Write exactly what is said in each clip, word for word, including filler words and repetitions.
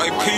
White P.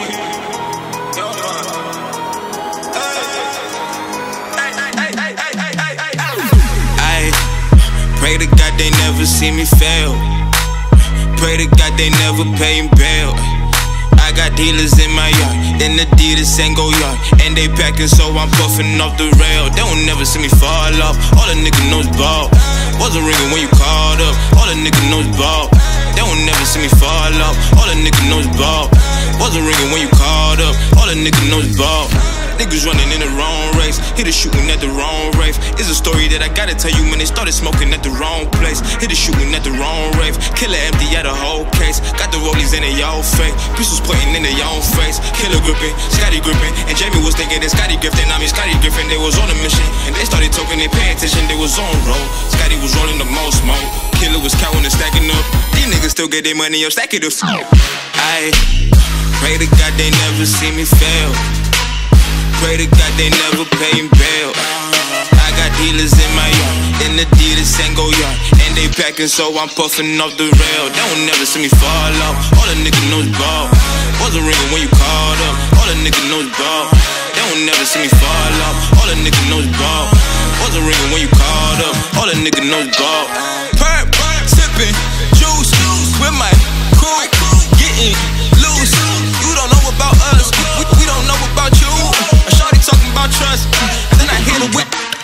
I pray to God they never see me fail. Pray to God they never pay bail. I got dealers in my yard, then Adidas and go yard, and they packing so I'm puffing off the rail. They won't never see me fall off. All a nigga knows ball. Wasn't ringing when you called up. All a nigga knows ball. They won't never see me fall off. All a nigga knows ball. Wasn't ringing when you called up. All a nigga knows ball. Niggas running in the wrong race, hit a shooting at the wrong rave. It's a story that I gotta tell you when they started smoking at the wrong place. Hit a shooting at the wrong rave, killer empty at a whole case. Got the rollies in their own face, pistols pointing in their own face. Killer gripping, Scotty gripping, and Jamie was thinking that Scotty Griffin. I mean Scotty Griffin, they was on a mission, and they started talking, they paying attention, they was on roll. Scotty was rolling the most smoke, killer was counting and stacking up. These niggas still get their money up, stack it up. I pray to God they never see me fail. Pray to God they never pay bail. I got dealers in my yard, in Adidas and go yard, and they packing so I'm puffing off the rail. They won't never see me fall off. All a nigga knows ball. Wasn't ringing when you called up. All a nigga knows ball. They won't never see me fall off. All a nigga knows ball. Wasn't ringing when you called up. All a nigga knows ball. Perp, sipping juice with my crew, getting loose. You don't know about us, we, we don't know about you. A shawty talking about trust, and then I hit her with.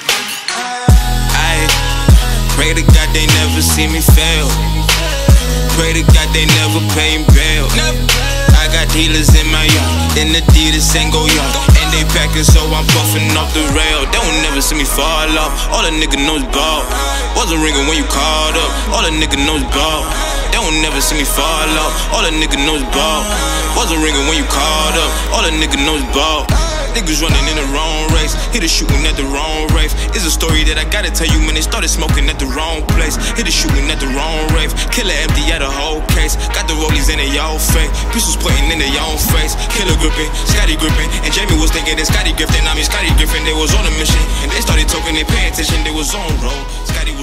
I pray to God they never see me fail. Pray to God they never pay bail. I got dealers in my yard, in Adidas and go yard, and they packing so I'm puffing off the rail. They won't never see me fall off. All a nigga knows ball. Wasn't ringing when you called up. All a nigga knows ball. They won't never see me fall off. All a nigga knows ball. Wasn't ringing when you called up. All a nigga knows ball. Niggas running in the wrong race, hit a shooting at the wrong rave. It's a story that I gotta tell you when they started smoking at the wrong place. Hit a shooting at the wrong rave, killer empty at a whole case. Got the rollies in their own face, pistols pointing in their own face. Killer gripping, Scotty gripping, and Jamie was thinking that Scotty Griffin. I mean Scotty Griffin, they was on a mission, and they started talking, they paying attention, they was on roll. Scotty